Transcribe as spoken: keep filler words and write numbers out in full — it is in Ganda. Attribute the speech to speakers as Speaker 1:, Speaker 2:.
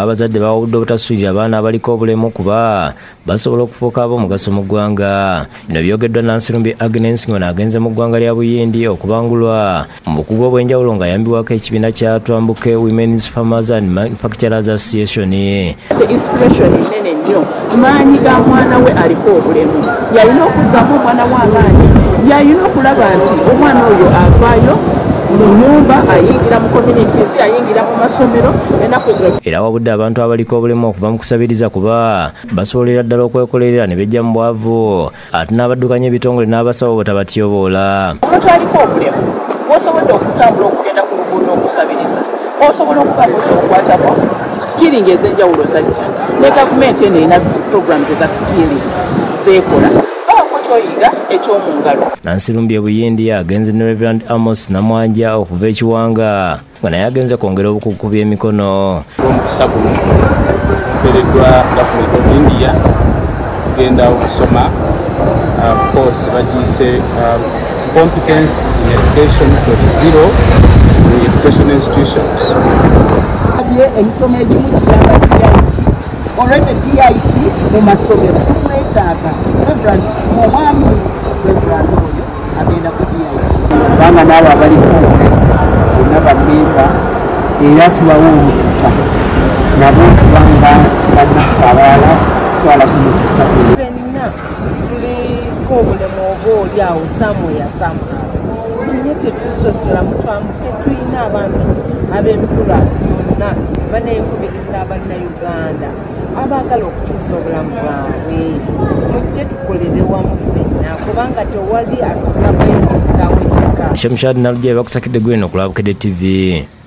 Speaker 1: abazadde bawudde obutasuulira abaana abaliko obulemu kuba basobola okufuuka ab'omugaso mu ggwanga. Bino byogeddwa Nansirumbi Agnes ngono agenze mu ggwanga lya Buyindi okubangulwa mu bukugu obw'enjawulo ng'ayambibwako ekibiina kya Twambuke Women's Farmers and Manufacturers Association.
Speaker 2: Inspiration nene nnyo maanyi ga mwana we aliko obulemu yalina okuzaamu omwana w'amaanyi yalina okulaba nti omwana oyo avaayo mu nyumba ayingira mu communities ayingira mu masomero ennaku zino.
Speaker 1: Era wabudde abantu abaliko obulemu okuva mu kusabiriza kuba basobolera ddala okwekolerera ne bejja mu bwavu ate n'abaddukanya ebitongole n'abasawo batabatyoboola.
Speaker 2: Omuntu aliko obulemu bw'osobodde okutambula okugenda ku luguudo okusabiriza osobola okubaako kyokukwatako skilling ez'enjawulo zajja ne gavumenti eno erina programs eza skilling zeekola baako kyoyiga eky'omungalo.
Speaker 1: Nansirumbi Buyindi agenze ne Reverend Amos Namwanja okuva ekiwanga nga naye agenze kwongera obukugu ku by'emikono.
Speaker 3: Omukisa guno gubeereddwa gavumenti of India kugenda okusoma course bagiyise competence in education point zero in education institutions.
Speaker 4: Emisomo egimu giyamba D I T already D I T mu masomero tumwetaaga Reverend omwami Reverend oyo agenda ku D I T kubanga naabo abaliko obulemu bonna bamemba era tubawa omukisa nabo kubanga bannaffe abalala twala ku mukisa benna tuliko obulemu oba oli awo samuya samuya naye tetusosola mutwambuke tulina abantu ab'emikula yonna banayikubiriza abannayuganda abaagala okukyusa obulamu bwabwe mujje tukolere wamu ffenna kubanga tewali asobola kweyimirizaawo yekka.
Speaker 1: Shamshad Naluje bakusakidde gweno ku Laabukedde T V.